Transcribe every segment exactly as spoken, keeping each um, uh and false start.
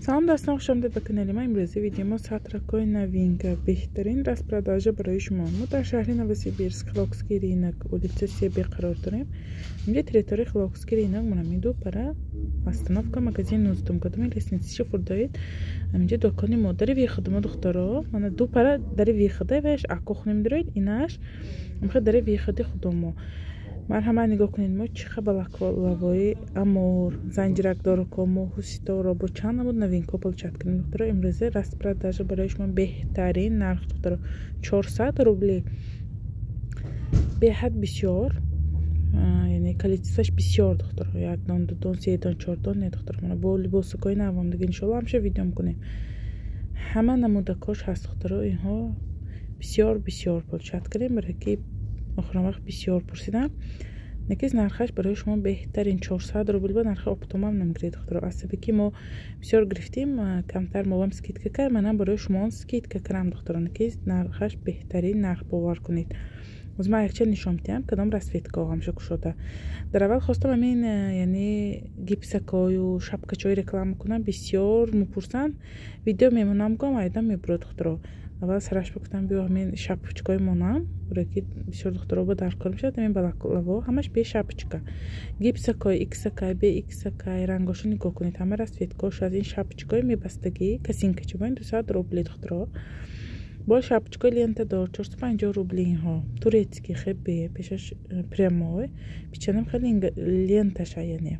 Салом достан, хуш омадед ба канали ман. Имрӯзи видеомо сатракови новинка, беҳтарин распродажа барои шумо. Мо дар шаҳри Новосибирск, Хлокский рынок, улица Себе қарор дорем. Инҷа территорияи Хлокский рынок монам иду пара остановка магазин нуздум кадоми лестницаи фурдоид. Инҷа дукони модари виходимо духтаро мана ду пара дари вихода веш акохнем доред инаш мхе дари виходи худомо. Марҳамат нигоҳ кунед мо чиха балаклавои амур, занҷиракдору комо, ҳуситоро бо чанд намуд новинка получат кунем духтаро. Имрӯзе распродажа барои шумо беҳтарин нарх духтаро чорсад рубли. Беҳад бисёр, яъне количествоаш бисёр духтаро. Як дон, ду дон, се дон, чор дон не духтаро. Мана бо либосикои навам дига иншоалло ҳамеша видео мекунем. Ҳама намудакош ҳаст духтаро. Инҳо бисёр бисёр получат кунем барои ки охирон вақт бисёр пурсидам. Некис нархаш барои шумо беҳтарин чорсад рубл ба нархи оптомам намгиред духтаро. Асаби ки мо бисёр гирифтим, камтар мо вам скидка кард, манам барои шумо скидка карам духтаро. Некис нархаш беҳтарин нарх бовар кунед. Оз ман якча нишон медиҳам кадом расветка ҳамеша кушода. Дар аввал хостам амин яъне гипсакою шапкачои реклама кунам, бисёр мепурсанд. Видео мемонам гам айдам мебурад духтаро. Аввал сараш гуфтам биё ҳамин шапочкаи монам, барои ки бисёр духтаро ба даркор мешавад. Ҳамин балаклаво ҳамаш бе шапочка. Гипсакай, иксакай, бе иксакай, рангошо нигоҳ кунед. Ҳама расветкаош аз ин шапочкаи мебастагӣ касинкачи бо ин дусад рубли духтаро. Бо шапочкаи лентадор чорсад и панҷоҳ рубли инҳо. Турецки хебе пешаш прямой. Печанам хеле ленташа яъне.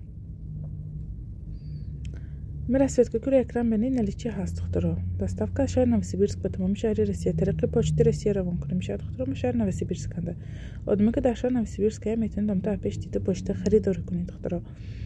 Ми расветка кури экран бенед наличие ҳаст духтаро. Доставка аз шаҳри Новосибирск ба тамоми шаҳри Россия тариқи почти Россия равон кунем мешавад духтаро. Мо шаҳри Новосибирсканда. Одаме ки дар шаҳри Новосибирск ҳаст метавонед омта пеш дида почта харидорӣ кунед духтаро.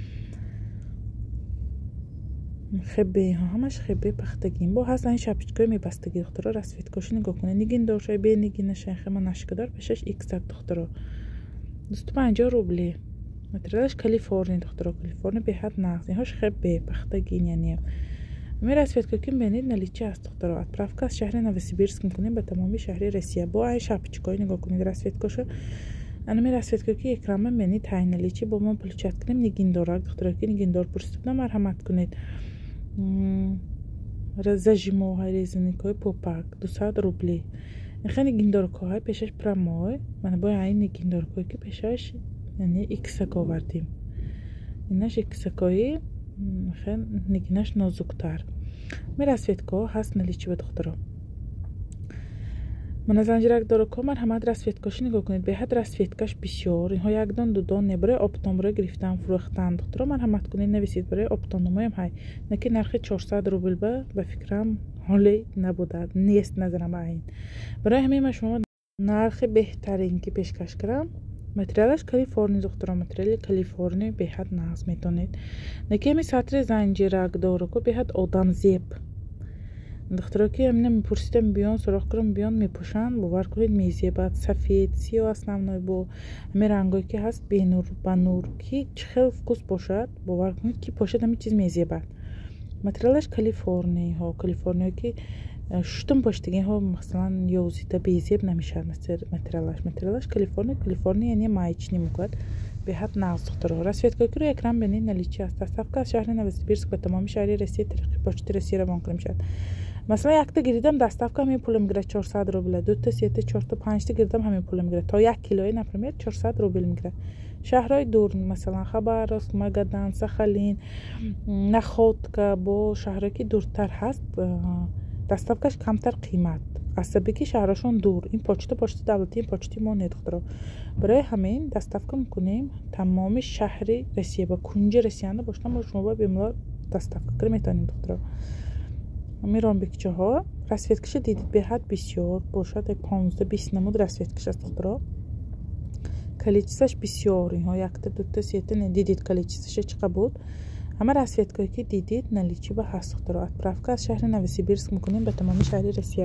хебе инҳо ҳамаш хебе пахтагин бо ҳаст ин шапочкаи мебастагӣ духтаро. Расветкашо нигоҳ кунед. нигиндоршай бе нигинашай хема нашкадор пешаш иксак духтаро. дусту панҷоҳ рубли. Материалаш Калифорния духтаро. Калифорния беҳад нағз. Инҳош хебе пахтагин яъне. Ми расветка ки бенед наличие аст духтаро. Отправка аз шаҳри Новосибирск мекунем ба тамоми шаҳри Россия. Бо ай шапочкаи нигоҳ кунед расветкашо. Ана ми расветка ки экран бенед тай наличие бо мо получат кунем нигиндорак духтаро. Ки нигиндор пурсидам марҳамат кунед. Зажимоҳай резаникои попак дусад рубли. Инха нигиндоркоҳай пешаш прамой. Мана бо ай нигиндоркои ки пешаш яъне иксак овардим. Инаш иксакои хел нигинаш нозуктар. Ми расветкаҳо ҳаст наличие духтаро. Мана занҷиракдору ко марҳамат расветкашо нигоҳ кунед. Беҳад расветкаш бисёр. Инҳо як дон ду дон не барои оптомро гирифтан фурӯхтан духтаро. Марҳамат кунед нависед барои оптономоям ҳай. Не ки нархи чорсад рубл ба ба фикрам ҳоле набуда. Нест назарам айн. Барои ҳамин ма шумо нархи беҳтарин ки пешкаш кардам. Материалаш Калифорния духтаро. Материали Калифорния беҳад нағз метонед. Не ки ҳамин сатри занҷиракдору ко беҳад одамзеб духтаро ки ҳамина мепурсидам биён суроғ кардам биён мепӯшанд бовар кунед мезебад сафед сиё основной бо ҳамин рангое ки ҳаст бенур ба нур ки чӣ хел вкус бошад бовар кунед ки бошад ҳамин чиз мезебад. Материалаш Калифорниyaҳо Калифорния ки шутум поштаги инҳо масалан ёзида безеб намешавад материалаш. Материалаш Калифорния Калифорния яъне маечни мукад беҳад нағз духтаро. Расветка ки рӯи экран бенед наличие аст. Доставка аз шаҳри Новосибирск ба тамоми шаҳри Россия тариқи почти Россия равон кунем мешавад. Масалан якта гиридам доставка ҳамин пула мегирад чорсад рубл. дута сета чорта панҷта гиридам ҳамин пула мегирад. То як килое например чорсад рубл мегирад. Шаҳрҳои дур масалан Хабаровск, Магадан, Сахалин, Находка бо шаҳрҳое ки дуртар ҳаст доставкаш камтар қимат. Асаби ки шаҳрашон дур. Ин почта почта давлати ин почти мо не духтаро. Барои ҳамин доставка мекунем тамоми шаҳри Россия ба кунҷи Россияна бошдам мо шумо ба бемалол доставка кар метавонем духтаро. Мирон бекчаҳо расветкаша дидид беҳад бисёр бошад як понздаҳ бист намуд расветкаш аст духтаро. Количествоаш бисёр инҳо якта дута сета не дидид количествоша чӣ қа буд. Ҳама расветкое ки дидид наличие ба ҳаст духтаро. Отправка аз шаҳри Новосибирск мекунем ба тамоми шаҳри Россия.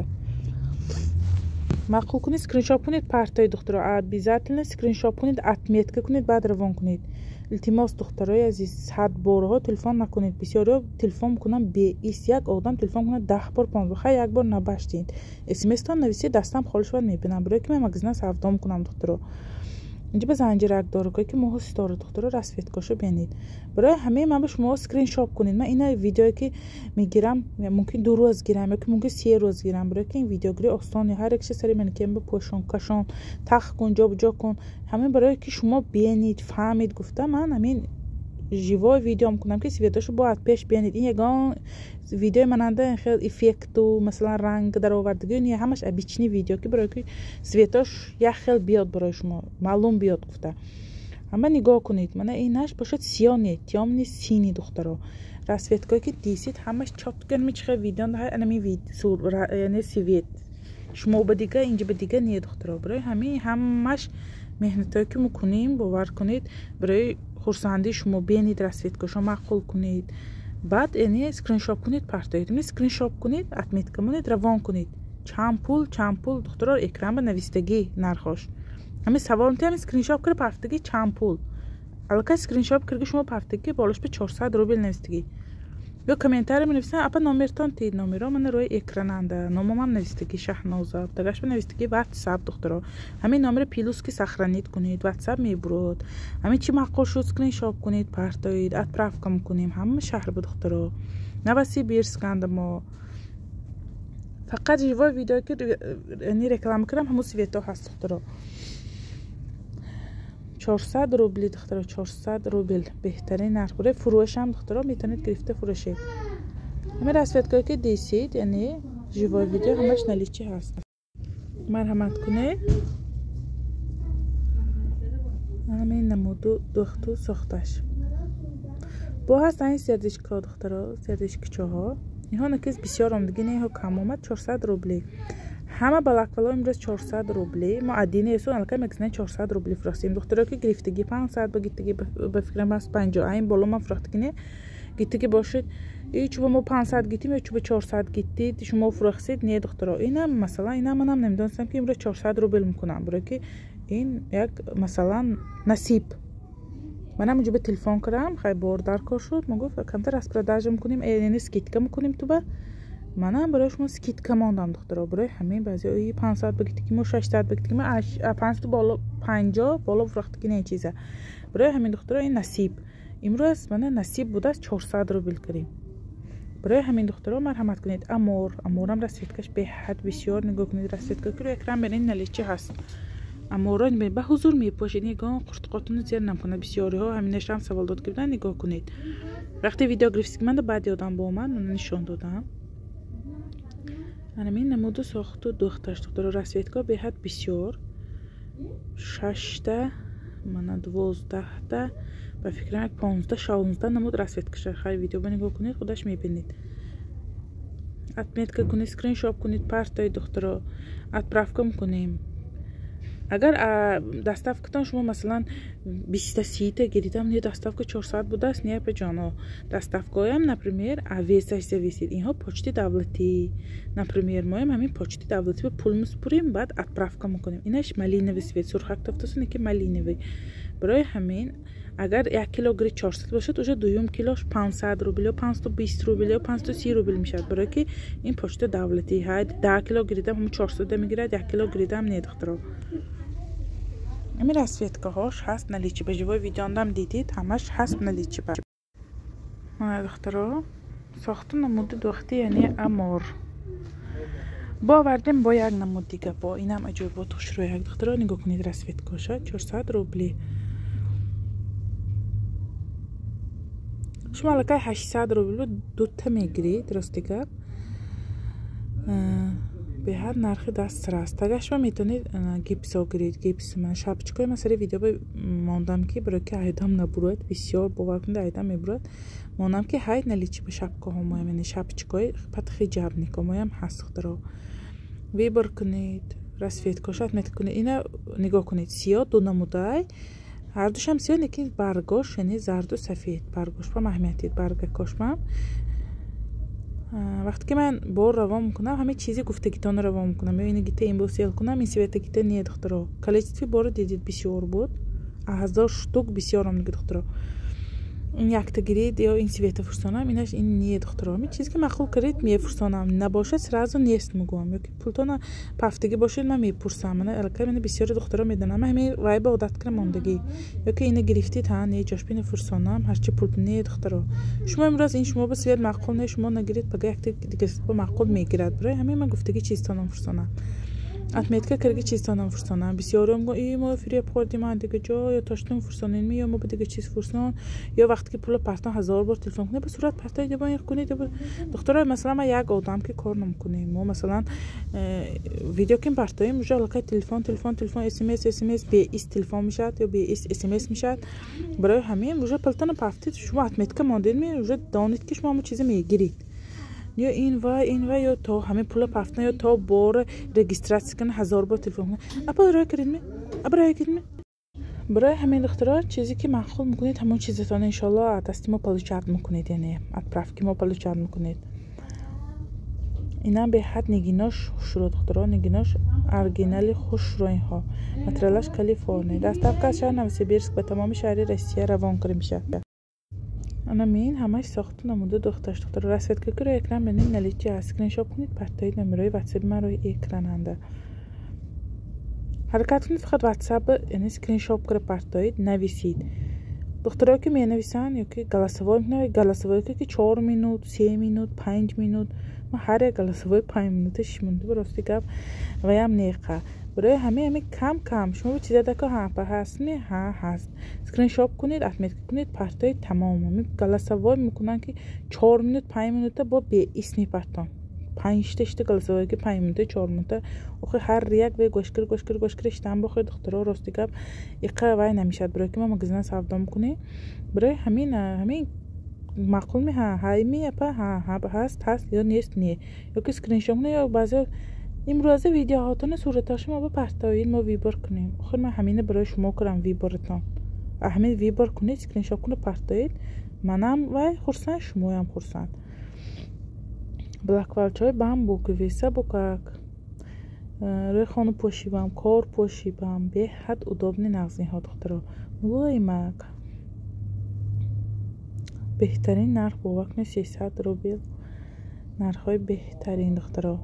Мақул кунед скриншот кунед партои духтаро. Обязательно скриншот кунед отметка кунед баъд равон кунед. илтимос духтарои азиз сад борҳо телефон накунед. бисёриҳо телефон мекунанд беис. Як одам телефон кунад даҳ бор понздаҳ хай як бор набаштед. смстон нависед дастам холӣ шавад мебинам барои ки ман магазина савдо мекунам духтаро. اینجا به زنجیرک داره که موها ستاره دخترا رسویتکاشو ببینید. برای همه من به شما اسکرین شات کنید. من اینا ویدیویی که میگیرم ممکن دو روز گیرم یا که ممکن سه روز گیرم. برای که این ویدیوگیری آسانه، هر یک سری من که به پوشون کشون تخ کن جا بجا کن، همین برای که شما ببینید فهمید. گفتم من همین جیوا ویدیو میکنم که سویتاشو باید پیش ببینید. این یگان ویدیو مننده خیلی افکت و مثلا رنگ در آوردگی نیه، همش ابیچنی ویدیو که برای که سویتاش یه خیلی بیاد برای شما معلوم بیاد. گفته اما نگاه کنید، من اینش باشد سیاه نیه، تیام نیست سینی دخترا. رسویتکایی که دیسید همش چاپتگن میچخه ویدیو ده انمی وید سور یعنی سویت شما به دیگه اینجا به دیگه نیه دخترا. برای همین همش مهنتایی که میکنیم باور کنید برای خورسندی شما بینید رسویتکاشو معقول کنید. بعد یعنی اسکرین شات کنید پرتایید. یعنی اسکرین شات کنید اتمیت کنید روان کنید. چند پول چند پول دخترا اکرام به نویستگی نرخوش. همین سوال میتونم اسکرین شات کنه پرتگی چند پول. الان اسکرین شات کرده شما پرتگی بالاش به چهارصد روبل نویستگی. یا کامنتاری می‌نویسن اپا نامرتان تید نامرا من روی اکران انده نامم هم نویستگی شهنازه دگاش به نویستگی واتساپ دخترا. همین نامر پیلوس که سخرانیت کنید واتساپ میبرد. همین چی معقول شد اسکرین شات کنید پرتایید اتراف کم کنیم همه شهر به دخترا. نباسی بیرس کند ما فقط جیوا ویدیو که یعنی رکلام کردم همون سویتا هست دخترا. چهارصد روبل دخترا، چهارصد روبل بهترین نرخ. برای فروش هم دخترا میتونید گرفته فروشید. همه رسویتکایی که دیسید یعنی جیوا ویدیو همش نلیچی هست. مرحمت کنه همین نمودو دختو ساختش با هست این سردشکا دخترا سردشکچه ها اینها نکیز بسیار آمدگی نه ها کم آمد چهارصد روبلی. همه بلاکوالا امروز چهارصد روبلی ما عدینه ایسو الکه مگزنه چهارصد روبلی فرستیم دخترا که گرفتگی پانصد با گیتگی به فکرم هست پنجاه این بالا من فرستگی نه گیتگی باشد ای چوب ما پانصد گیتیم یا چوب چهارصد گیتید شما فرستید نه دخترا. اینا مثلا اینا منم نمیدونستم که امروز چهارصد روبل میکنم برای که این یک مثلا نصیب. منم اونجا به تلفن کردم خیلی باردار کار شد من گفت کمتر از پرداخت میکنیم یعنی سکیت میکنیم تو با منم برای شما سکیت ماندم دخترا. برای همین بعضی ای پانصد بگید که ما ششصد بگید که ما پنجصد بالا پنجاه بالا فرخت که نه چیزه. برای همین دخترا این نصیب امروز من نصیب بوده است چهارصد روبل کردیم. برای همین دخترا مرحمت کنید. امور امورم رسویتکش به حد بسیار نگاه کنید. رسویتکا که رو اکرام ببینید نلیچی هست. اموران به حضور میپوشید نگاه قرطقاتون زیر نمیکنه. بسیاری ها همینش هم سوال داد کردن نگاه کنید. وقتی ویدیو گرفت من بعد یادم با من من نشون دادم. من این نمود ساخت و دخترش دختر رسویتکا به حد بسیار شش تا من دوازده تا به فکرم پانزده شانزده نمود رسویتکش خیلی ویدیو نگاه کنید خودش میبینید. اتمیت که کنید اسکرین شات کنید پرتای دخترا اتراف کم کنیم. اگر دستافکتان شما مثلا بیست تا سی تا گیریدم نه دستافک چهارصد بوده است نه به جانا دستافکای هم نپرمیر اویسش سویسید اینها پوچتی دولتی نپرمیر ما هم همین پوچتی دولتی به پول مسپریم بعد اتراف میکنیم. اینش ملی نویسید سرخک تفتسونه که ملی نوی. برای همین اگر یک کیلوگرم چهارصد باشد اوجا دویم کیلوش پانصد روبل یا پانصد و بیست روبل یا پانصد و سی روبل میشد. برای که این پوچت دولتی های ده کیلو گریدم هم چهارصد میگیرد یک کیلو گریدم نه دخترا. همین رسویتکا هاش هست نلیچی به جوای ویدیوندم دیدید همش هست نلیچی بر من دخترا ساختن نمود دوختی یعنی امور با وردیم با یک نمود دیگه با اینم اجور با توش رو یک دخترا نگاه کنید. رسویتکاشا چهارصد روبلی شما لکه هشتصد روبل دوتا میگیرید درسته که به هر نرخ دست راست تگش و میتونید گیپس ها گرید. گیپس من شبچکای من سری ویدیو ماندم که برای که ایدام نبرود بسیار باور کنید ایدام میبرود ماندم که هاید نلیچی به شبکه ها مایم یعنی شبچکای پت خیجاب نیکا مایم هست دارو وی بر کنید. رسویتکاشات میت کنید اینا نگاه کنید سیاه دو نمودای هر دوش هم سیاه نکنید برگاش یعنی زرد و سفید برگاش با محمیتید برگ کاشمم. وقتی که من بار روان میکنم همه چیزی گفته گیتان روان میکنم یا اینه گیته این بوسیل کنم این سویت گیته نیه دخترا. کلیچتفی بار دیدید بسیار بود هزار شتوک بسیار هم نگه دخترا. این یک تا گرید یا این سویت فرسانم اینش این نیه دخترام. این چیزی که مخول کرید می فرسانم نباشه سرازو نیست میگم. یا که پولتون پفتگی باشید من میپرسم. من الکی من بسیار دخترا میدونم. من همین وایب عادت کردم ماندگی. یا که اینو گرفتید ها نه جاش بین فرسانم هرچی پول نیه دخترا. شما امروز این شما به سویت معقول نه شما نگرید بگه یک دیگه با معقول میگیرد. برای همین من گفتگی چیزتانم فرسانم. اتمیت که کرگی چیزتانم فرسانم. بسیارم گو ای ما فری پاردی من دیگه جا یا تاشتم فرسانین می یا ما به دیگه چیز فرسان یا وقتی که پول پرتان هزار بار تلفن کنه به صورت پرتای دیگه باید کنید. دخترای مثلا ما یک آدم که کار نمیکنیم ما مثلا ویدیو کیم پرتای مجال لکه تلفن تلفن تلفن اس ام اس اس ام اس به اس تلفن میشد یا به اس اس ام اس میشد. برای همین مجال پلتان پرتید شما اتمیت که ماندید می مجال دانید که شما همون چیزی میگیرید. یا این و این و یا تا همه پول پفتن یا تا بار رجیستراسی کنه هزار بار تلفن کنه. اپا رای کردین می؟ اپا رای کردین می؟ برای همین دخترها چیزی که معقول میکنید همون چیزتان انشالله دستی ما پلوچارد میکنید یعنی اتپرافکی ما پلوچارد میکنید. اینا به حد نگیناش شروع دخترها نگیناش ارگینالی خوش رو اینها مترلاش کالیفرنیا دست افکار شهر نوسیبیرسک به تمام شهری روسیه روان کرده میشه. انا مین همش ساخته نموده دخترش دختر رسید که روی اکران ببینید نلیچی اسکرین شاپ کنید پرتایید نمرای واتساپ من روی اکران انده حرکت کنید فقط واتساپ یعنی اسکرین شاپ کرد پرتایید نویسید دخترها که می نویسن یا که گلاسوای میکنه گلاسوای که چهار مینوت سه مینوت پنج مینوت ما هر گلاسوای پنج مینوتش مونده براستی گپ و هم نیقه برای همه همه کم کم شما به چیزا دکا ها پر هست نه ها هست اسکرین شاپ کنید اتمیت کنید پرتای تمام می گلاسوای میکنن که چهار مینوت پنج مینوت با به اسمی پرتان پنج تشت گلاسوای که پنج مینوت چهار مینوت آخه هر یک به گوشکر گوشکر گوشکرش تام بخوره دخترها راستی گپ یقه وای نمیشد برای که ما مغزنا سودا میکنه برای همین همین معقول می ها های می اپا ها ها هست هست یا نیست نه یا که اسکرین شاپ نه یا بعضی امروزه ویدیو هاتون صورتاش ما با پرتایید ما ویبر کنیم آخر من همینه برای شما کردم ویبرتان همین ویبر کنید اسکرین شاپ کنید پرتایید منم وای خرسند شما هم خرسند بلک والچای بامبو که ویسا بوکاک روی خانه پوشیبم کار پوشیبم به حد удобный نغزی ها دخترها ملایمک بهترین نرخ با وقت سیصد روبل نرخ های بهترین دخترها.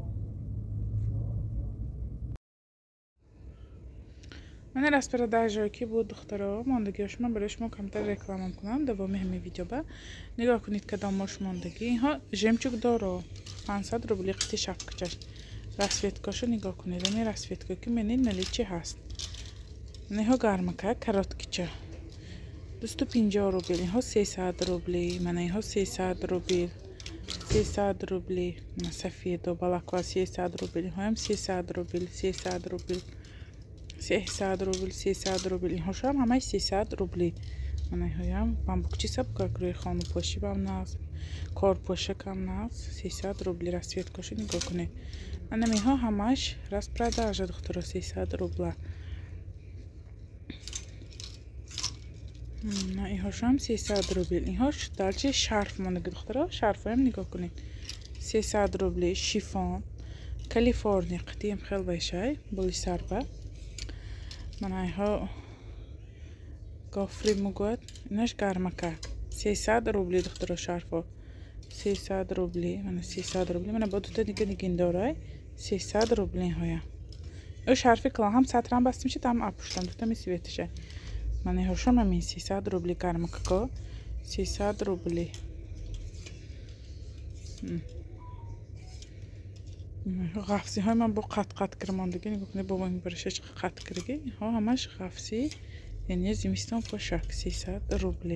من راسپر داجاکی بود دخترها ماندگیش من برای شما کمتر رکلام کنم دوامی همین ویدیو با نگاه کنید که داماش ماندگی اینها ژمچوک داره پانصد روبل قطعه شفکچش راسفیتکاشو نگاه کنید این راسفیتکا که منین نلیچی هست اینها گرمکه کرات کچه دوست پنجاه روبل اینها سیصد روبلی من اینها سیصد روبل سیصد روبلی من سفید و بلاکوا سیصد روبلی هم سیصد روبل سیصد روبل سیصد روبل سیصد روبل اینها شام همش سیصد روبلی من اینها هم بامبوکچی سب کار خانه پوشی بام ناز کار پوشه کم ناز سیصد روبلی راسفیتکاشو نگاه کنید من اینها همش راس продажа دخترها سیصد روبل نه اینهاش هم سیصد روبل اینهاش درجه شرف مانده دخترها شرف هم نگاه کنید سیصد روبل شیفون کالیفرنیا قدیم خیلی باشای بولی سربه من اینها گافری مگوید اینش گرمکه سیصد روبل دخترها شرفا سیصد روبل من سیصد روبل من با دو تا دیگه نگین داره سیصد روبل اینها او شرفی کلام هم سطرم بسته میشه tam اپوشتم دو تا میسویتشه من اینهاشم همین سیصد روبلی گرمکه سیصد روبلی قفسی های من با قط قط کرماندگی نگاه کنید بابا این برشش قط کرگی ها همش قفسی یعنی زمستان پوشاک سیصد روبلی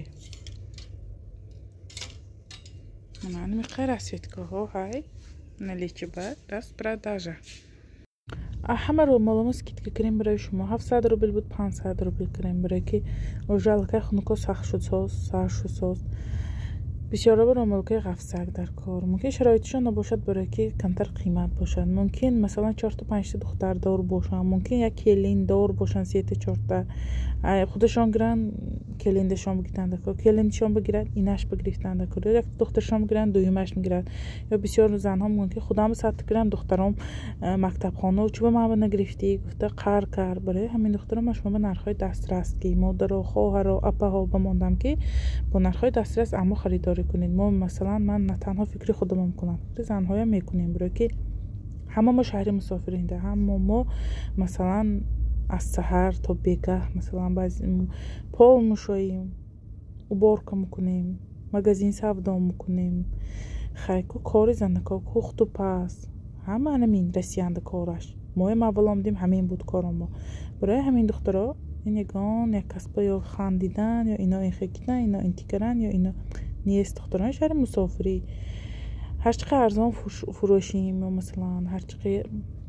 من عنی خیر است که ها های نلیچی بعد دست продажа همه رو مالاموس کیت که کریم برای شما هفتصد روبل بود پانصد روبل کریم برای که اوجال که خونکو سخت شد ساز سخت شد ساز بسیار بر مملکه قفسک در کار ممکن شرایطشان نباشد برای که کمتر قیمت باشد ممکن مثلا چهار تا پنج تا دختر دار باشن ممکن یک کلین دار باشن سه تا چهار تا خودشان گرن کلیندشان بگیرن در کار کلیندشان بگیرن اینش بگیرن در کار یک دخترشان بگیرن دویمش میگیرن یا بسیار زنها ممکن خودم ساعت گرم دخترام مکتب خانه و چوب ما نگرفتی گفته قهر کرد برای همین دخترام شما نرخ‌های دسترس کی مادر و خواهر و اپا ها بماندم که با نرخ‌های دسترس اما خریداری کنید ما مثلا من نه تنها فکری خودم میکنم فکر زن‌ها هم میکنیم برای که همه ما شهری مسافرین ده هم ما مثلا از سحر تا بیگه مثلا بعضی پول میشویم уборка میکنیم مغازین سودا میکنیم خیلی کاری زندگی کوخت و پس همه همین رسیدند کارش ما هم اول آمدیم همین بود کار ما برای همین دخترها این یگان یک کسب یا خندیدن یا اینا این خکیدن اینا انتیکرن یا اینا نیست دختران شهر مسافری هر چقدر ارزان فروشیم مثلا هر چقدر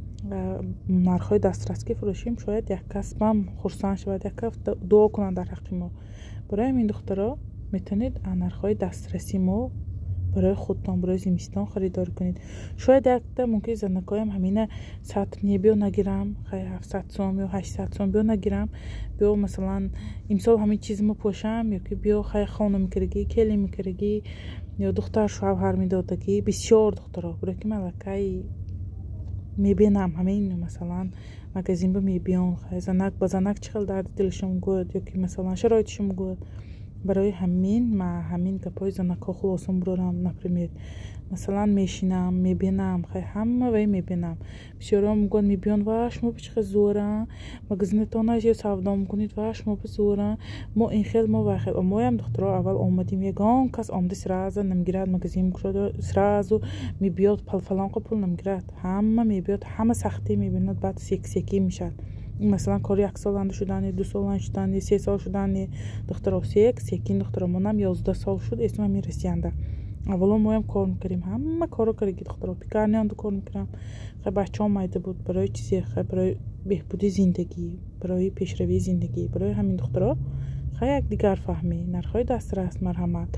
نرخ‌های دسترسی فروشیم شاید یک کسبم خرسان شود یک کس دعا کنن در حق ما برای همین دخترها میتونید نرخ‌های دسترسی ما برای خودتان برای زمستان خریدار کنید شاید یک تا ممکن زندگی هم همینه صد بیا نگیرم خیلی هفتصد سوم یا هشتصد سوم بیا نگیرم بیا مثلا امسال همین چیزمو پوشم یا که بیا خیلی خانم میکرگی کلی میکرگی یا دختر شوهر میدادگی بسیار دخترها برای که ملکه میبینم همین مثلا مگزین به میبیان خیلی زنک با زنک چخل درد دلشم گود یا که مثلا شرایطشم گود برای همین ما همین گپای زنکا خلاصم برام نپرمید مثلا میشینم میبینم خیلی همه وی میبینم بسیارا میگن میبیان و شما بچه زوره مگزینتان یا سودا میکنید و شما بزوره ما این خیل ما و خیل ما هم دخترها اول آمدیم یگان کس آمده سرازه نمیگیرد مگزین میکرد سرازو میبیاد پل فلان قبول نمیگیرد همه میبیاد همه سختی میبیند بعد سیک سیکی میشد مثلا کاری یک سال شدن دو سال شدن سه سال شدن دخترها سیک سیکین دخترمون هم یازده سال شد اسم هم میرسینده اولا ما هم کار میکردیم همه کارو کردیم دخترها پیکرنی هم کار میکردم خیلی بچه هم مایده بود برای چیزی خیلی برای بهبودی زندگی برای پیشروی زندگی برای همین دخترها خیلی یک دیگر فهمی نرخ‌های دسترس مرحمت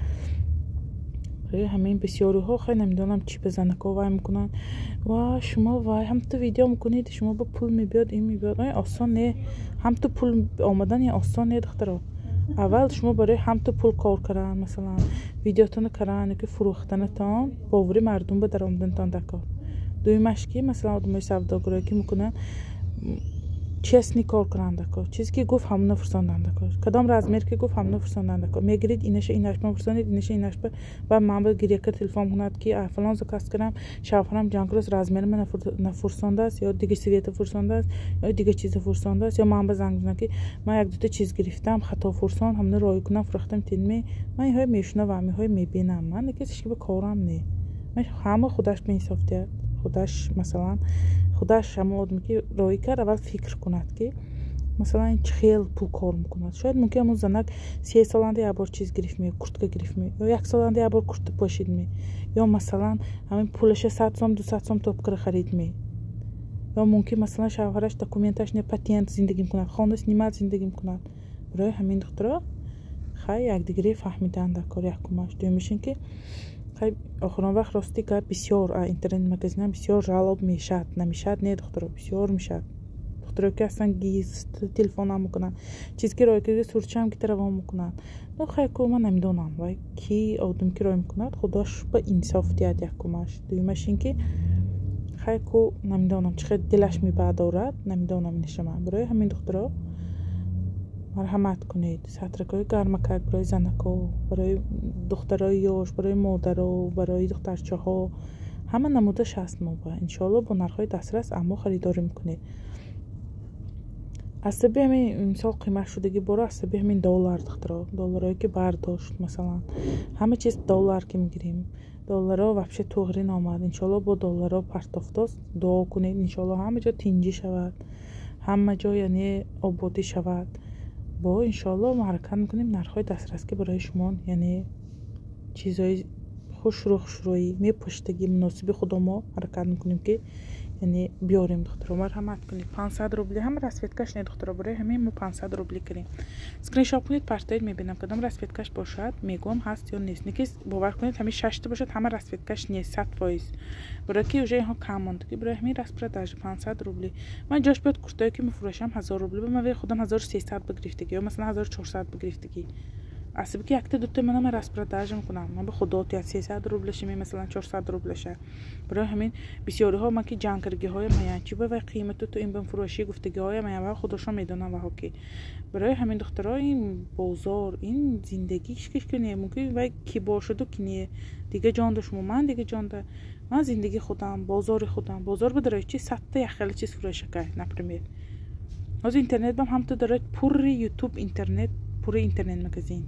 برای همین بسیاری ها خیلی نمیدونم چی بزنه که وای میکنن و شما وای هم تو ویدیو میکنید شما با پول میبیاد این میبیاد آسان نه هم تو پول آمدن یا آسان نه دخترها اول شما برای هم تو پول کار کردن مثلا ویدیوتون کردن که فروختنتان باوری مردم به در آمدنتان دکار دوی مشکی مثلا آدمای سوداگری که میکنن چیزی کار کننده کار چیزی که گفت همون فرستندنده کار کدام رزمیر که گفت همون فرستندنده کار میگرید اینش اینش من فرستندید اینش اینش و من به گریه که تلفن کند که فلان زکاست کردم شافرم جانگروس رزمیر من نفرستنده است یا دیگه سویت فرستنده است یا دیگه چیز فرستنده است یا من به زنگ زنم که من یک دو تا چیز گرفتم خطا فرستان همون رای کنم فرستم تینمی من این های میشنه و می های میبینم من کسی که به کارم نه من همه خودش به انصافیه خودش مثلا خودش هم آدمی که رای کرد اول فکر کند که مثلا این خیلی پول کار میکند شاید ممکن همون زنک سی سالنده یه بار چیز گرفت می کرتکه گرفت می یا یک سالنده یه بار کرت پاشید می یا مثلا همین پولش صد سوم دویست سوم توپ خرید می یا ممکن مثلا شوهرش دکومنتش نه پاتنت زندگی میکند خانش نیمت زندگی میکند برای همین دخترها خیلی یک دیگری فهمیدن در کار حکومت دوم میشن که خیلی آخران وقت راستی که بسیار اینترنت مگزین بسیار جالب میشد نمیشد نه دخترها بسیار میشد دخترها که اصلا گیز تلفن هم میکنن چیزی که رای کرده سورچه هم که تروام میکنن نه خیلی که من نمیدونم وای کی آدم که رای میکند خداش با انصاف دیاد یکمش دویمش این که خیلی که نمیدونم چقدر دلش میبردارد نمیدونم نشم برای همین دخترها مرحمت کنید سطرکای گرمکک برای زنکا برای دخترای یاش برای مادرها برای دخترچه ها همه نمودش هست ما با انشالله با نرخ‌های دسترس اما خریداری میکنید از سبی همین مثال قیمت شدگی برای از سبی همین دلار دخترها دلارهایی که برداشت مثلا همه چیز دلار که میگیریم دلارها وابشه توغرین آمد انشالله با دلارها پرتافتاست دعا کنید انشالله همه جا تینجی شود همه جا یعنی آبادی شود با انشالله ما حرکت میکنیم نرخ‌های دسترس که برای شما یعنی چیزای хушрӯ хушрӯӣ мепӯшидагӣ муносиби хуdo мо ҳаракат мекунем ки яъне биёрем духтуро. марҳамат кунед. панҷсад рубли ҳам расветкаш не духтуро, барои ҳамин мо панҷсад рубли кирем. скриншот кунед, партоед, мебинам кадом расветкаш бошад, мегӯям ҳаст ё нест. неки бовар кунед ҳамин шашта бошад, ҳама расветкаш нест сад фоиз. барои ки уже инҳо кам мондагӣ, барои ҳамин распродажа панҷсад рубли. ман ҷош биёд куртое ки мефурӯшам ҳазор рубли, ба ман худам ҳазору сесад бигирифтагӣ ё масалан ҳазору чорсад бигирифтагӣ. асаби ки якта дута манам распродажа мекунам. ман ба худо то сесад рублиша ми масалан чорсад рублиша. барои ҳамин бисёриҳо ман ки ҷангкардгиҳоям ҳаян чи ба қимату то ин бимфурӯшӣ гуфтагиҳоям ҳаян ва худошон медонам ваҳо ки. барои ҳамин духтуро ин бозор ин зиндагӣ шикиш ки не мумкин вай ки бошаду ки не дига ҷон да шумо ман дига ҷон да ман зиндагӣ худам бозори худам бозор бидарои чи садта яхела чиз фурӯшакай например. ҳозир интернет бам ҳамта дарои пурри ютуб интернет пурри интернет магазин.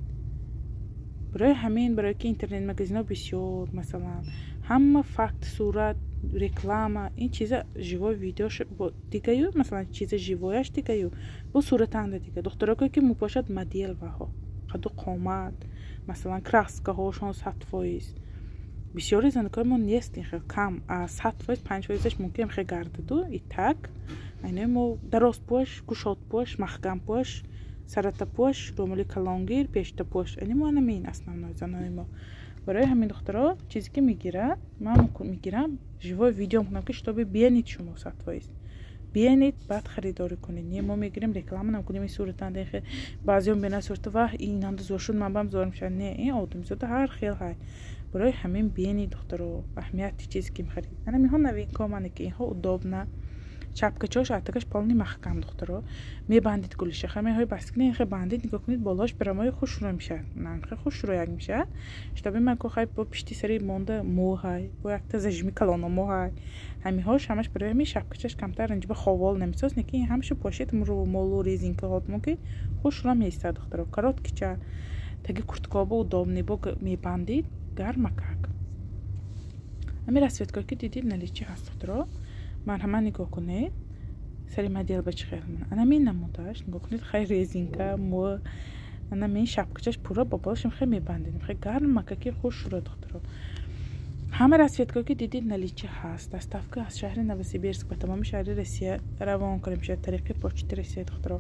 барои ҳамин барои ки интернет магазинҳо бисёр масалан ҳама факт сурат реклама ин чиза живой видеош дигаю масалан чиза живояш дигаю бо суратанда дига духтуроко ки мупошад модел ваҳо қаду қомат масалан краскаҳошон сад фоиз бисёри зандакои мо нест ин хел кам а сад фоиз панҷ фоизаш мумкин хел гардаду и так айнои мо дарозпош кушодпош маҳкампош саратапош ромули калонгир пештапош ани мо намин основной занои мо. барои ҳамин духтуро чизе ки мегирад ман мегирам живой видео мекунам ки шутоби биянид шумо сад фоиз биянид баъд харидорӣ кунед. не мо мегирем реклама накунем ин суратанда хе баъзеҳо мебинанд сурата ваҳ ин анда зор шуд ман бам зор мешавад не ин одамизода ҳар хел ҳай. барои ҳамин биянид духтуро аҳамияти чизе ки мехарид ана минҳо новинкомане ки инҳо удобна чапкачош атакаш полни маҳкам духтуро мебандид гулиша хамеҳои баскини хе бандид нигоҳ кунед болош барамои хушрӯ мешавад нанхе хушрӯ як мешавад штаби ман ко хай бо пишти сари монда мо ҳай бо якта зажми калона мо ҳай ҳамиҳош ҳамаш барои ҳамин шапкачаш камтар ранҷиба ховол намисос неки ин ҳамаша пошед муру молу резинкаҳот мо ки хушрӯ меистад духтуро короткича таги курткаҳо удобни бо мебандид гарма как ҳамин расветка ки дидид наличи ҳаст духтуро марҳама нигоҳ кунед сари модел ба чӣ хел ман ана мин намудааш нигоҳ кунед хай резинка мо ана мин шапкачаш пурра ба болашам хай мебандидем хай гарма каки хуш шуда духтуро ҳама расветка ки дидид наличи ҳаст доставка аз шаҳри новосибирск ба тамоми шаҳри россия равон карда мешавад тариқи почти россия духтуро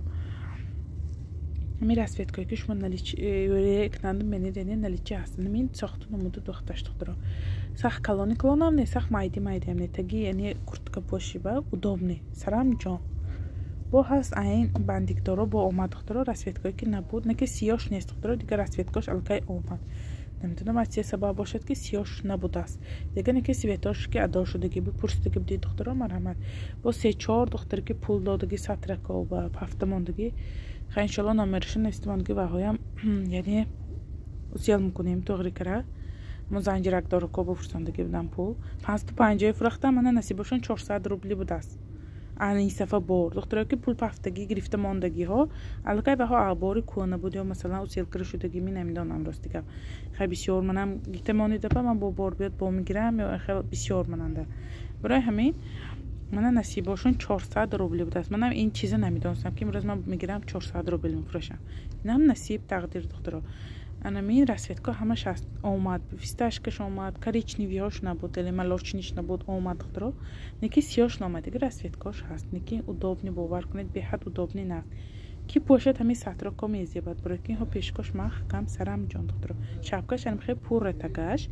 ҳамин расветка ки шумо наличи кунанда менидед наличи ҳаст мин сохту намуду духташ духтуро сахт калони калонам не сахт майди майди не таги яъне куртка пошиба удобне сарам ҷон бо ҳаст айн бандикдоро бо омад духтуро расветка ки набуд не ки сиёш нест духтуро дигар расветкаш алкай омад намедонам аз чӣ сабаб бошад ки сиёш набудааст дига не ки светош ки адо шудагӣ бипурсидагӣ будед духтуро марҳамат бо се чор духтур ки пул додагӣ сатрако ба ҳафта мондагӣ хай иншалло номерашон навистимондагӣ ваҳоям яъне усел мекунем тоғри кара мо занҷиракдоро ко бупурсондагӣ будам пул панҷсу панҷоҳ фурӯхтам мана насибошон чорсад рубли будааст ани сафа бор духтуро ки пул пафтагӣ гирифта мондагиҳо аллакай ваҳо ахбори кӯна буд ё масалан усел шудагӣ ми намедонам рости гап хай бисёр манам гита монидапа ман бо бор биёд бо мегирам ё хел бисёр мананда барои ҳамин мана насибошон чорсад рубли будааст манам ин чиза намедонистам ки имрӯз ман мегирам чорсад рубли мефурӯшам инам насиб тақдир духтуро ана мин расветка ҳамаш аст омад фисташкаш омад коричневиҳош набуд или молочниш набуд омад духтуро неки сиёш номад дига расветкаш ҳаст неки удобни бовар кунед беҳад удобни наст ки пошад ҳамин сатроко мезебад барои ки инҳо пешкош маҳкам сарам ҷон духтуро шапкаш ам хел пурра тагаш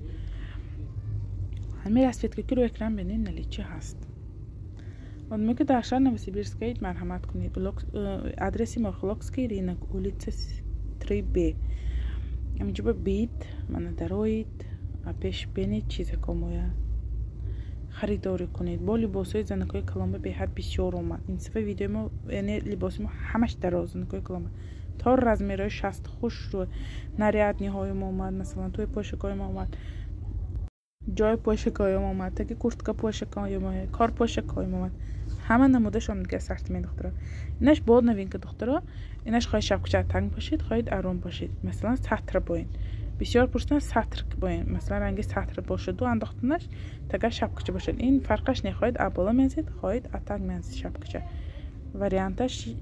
ҳамин расветка ки рӯи экран бинед наличи ҳаст одаме ки дар шаҳр новосибирскаид марҳамат кунед адреси мохлокский ринок улица три б амиҷоба бид мана дароид пеш бенед чизако моя харидорӣ кунед бо либосҳои занакои калонба беҳад бисёр омад ин сафа видеои мо яъне либоси мо ҳамаш дароз занакои калонба то размерҳои шаст хушрӯ нарядниҳоим омад масалан тои пошакоим омад ҷои пошакоим омад таги куртка пошакоим омад кор пошакоим омад ҳама намудаш омад ассортимент духтуро инаш бод новинка духтуро инаш хоҳед шапкача танг бошед хоҳед арон бошед масалан сатра боин бисёр пурсидан сатр боин масалан ранги сатр бошаду андохтанаш тага шапкача бошад ин фарқаш не хоҳед абола мезед хоҳед атанг мезед шапкача варианташ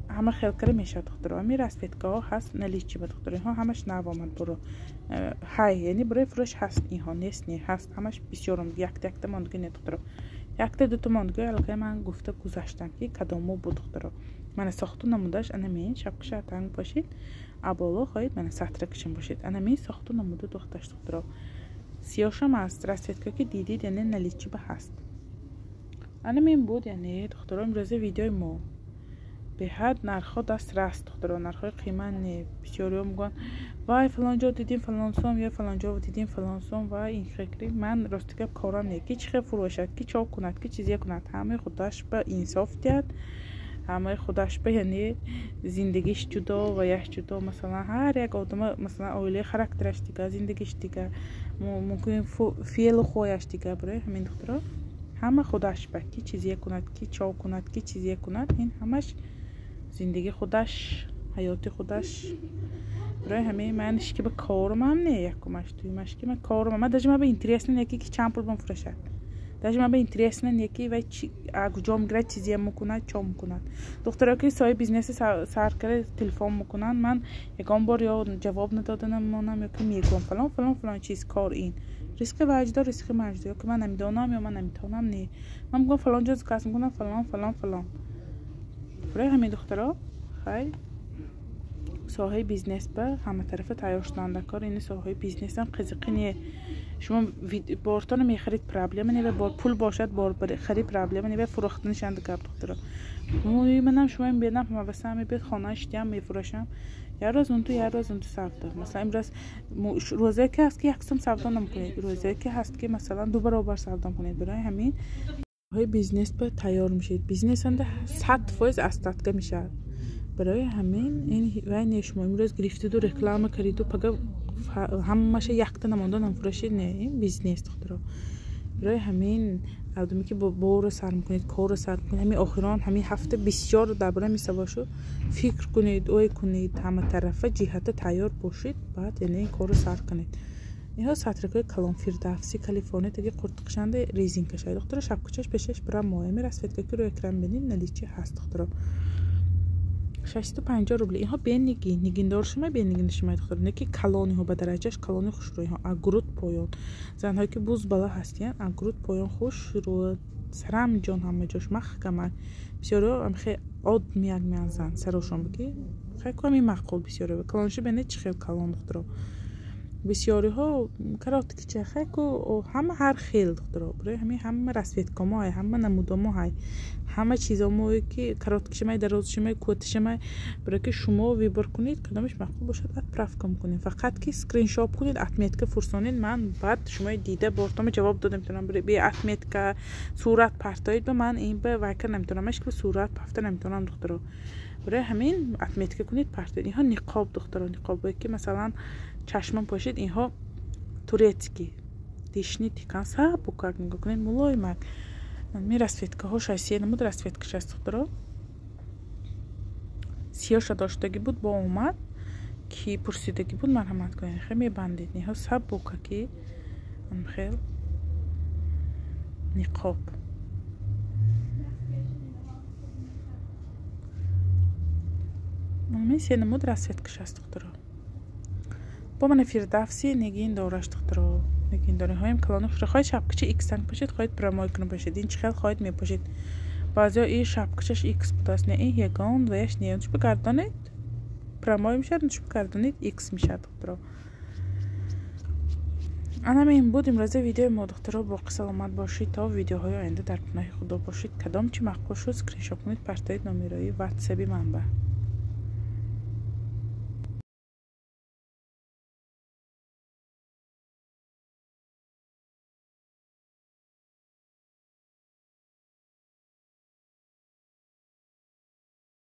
همه خیلی میشه دخترها. می راسفیتکا ها هست نلیچی به دختر اینها همش نو آمد برو های یعنی برای فروش هست اینها نیست نه هست همش بسیارم یک یک تا ماندگی نه دخترها یک تا دو تا ماندگی الان من گفته گذاشتم که کدامو بود دخترها من ساختو نمودش انا مین شبکش تنگ باشید ابالا خواهید من سطر کشیم باشید انا مین ساختو نموده دخترش دخترها سیاشم است راسفیتکا که دیدید یعنی نلیچی به هست انا مین بود یعنی دخترها امروز ویدیو ما به حد نرخ دست راست دخترها نرخ قیمت نه بسیاری میگن وای فلان جا دیدیم فلان سوم یا فلان جا دیدیم فلان سوم وای این فکری من راستی که کارم نه کی چه فروشد کی چاو کند کی چیزی کند همه خودش به انصاف دید همه خودش به یعنی زندگیش جدا و یک جدا مثلا هر یک آدم مثلا اولی خاراکترش دیگه زندگیش دیگه ممکن فعل خویش دیگه برای همین دخترها همه خودش به کی چیزی کند کی چاو کند کی چیزی کند این همش زندگی خودش حیات خودش برای همه منش که به کارم هم نه یکمش توی مش که من کارم من داشتم به اینترس نه یکی که چند پول بفروشد داشتم به اینترس نه یکی و کجا میگره چیزی میکنه چا میکنه دخترها که سایه بیزنس سرکره تلفن میکنن من یکم بار یا جواب ندادنم منم یا که میگم فلان فلان فلان چیز کار این ریسک وجدا ریسک مجدا که من نمیدونم یا من نمیتونم نه من میگم فلان جز کس میکنم فلان فلان فلان برای همین دخترها خیلی ساحه بیزنس به همه طرف تیار شدن کار این ساحه بیزنس هم قزقی نیه شما بارتان میخرید پرابلم نیه بار پول باشد بار خرید پرابلم نیه فروختنش اند کرد دخترها منم شما این بیدم ما واسه همه بیاد خانه اشتیم میفروشم یه روز اون تو یه روز اون تو سفته مثلا امروز روزه که هست که یکسم سفته نمیکنید روزه که هست که مثلا دو برابر سفته کنید برای همین های بیزنس به تیار میشید بیزنس انده صد فایز استاتگه میشد برای همین این وای نشما امروز گرفتید و رکلام کردید و پگه همش یک تا نمونده نفروشید نه این بیزنس دخترها برای همین آدمی که با بار سر میکنید کار سر میکنید همین آخران همین هفته بسیار درباره میسواشو فکر کنید اوی کنید همه طرفه جهت تیار باشید بعد یعنی این کارو سر کنید اینها سطرکای کلان فیردوسی کالیفرنیا دیگه قرتقشنده ریزین کشای دخترها شبکچش بشش برام مهمه راسفیتکا که رو اکرام ببینید نلیچی هست دخترها شصت و پنجاه روبل اینها بین نگین نگین دارشمه بین نگین شما دخترها نکی کلانی ها به درجهش کلانی خوش روی ها اگروت پایان زنهایی که بوز بالا هستین اگروت پایان خوش رو سرم جان همه جاش مخ کمه بسیارا هم خیلی عاد میاد میان زن سرشون بگی خیلی کمی معقول بسیاره کلانش بینه چه خیلی کلان دخترها بسیاری ها کرات که چه خیلی و همه هر خیل دخترها برای همه همه راسفیتکا ما های همه نمودا ما های همه چیزا ما که کرات کشمای دراز شمای کوت شمای برای که شما ویبر کنید کدامش معقول باشد ات پرف کم کنید فقط که اسکرین شاپ کنید اتمیت که فرستانید من بعد شما دیده بارتام جواب دادم میتونم برای بی اتمیت که صورت پرتایید به من این به واکر نمیتونمش که صورت پفته نمیتونم دخترها برای همین اتمیت که کنید پرتایید اینها نقاب دخترها نقابی که مثلا چشمم پاشید اینها تورецки دیشنی تیکان ساب بکار نگاه کنید ملایم می راسفیتکا ها شایسته نمود راسفیتکا شست دخترها سیاش داشتگی بود با اومد کی پرسیدگی بود مرحمت کنید خیلی می بندید اینها ساب بکار که من خیلی نقاب من می سی نمود راسفیتکا شست دخترها با من فیردوسی نگین دارش دخترها نگین داره هایم کلانو خواهید شبکچه ایکس تنگ پاشید خواهید برامای کنو پاشید این چه خیلی خواهید می پاشید بعضی ها این شبکچش ایکس بود است نه این یگان و یش نیانش بگردانید برامای میشد نش بگردانید ایکس میشد دخترها انا این بود امروز ویدیو ما دخترها باقی سلامت باشید تا ویدیوهای آینده در پناه خدا باشید کدام چی مقبول شد اسکرین شات کنید پرتایید نمیرایی واتسابی منبع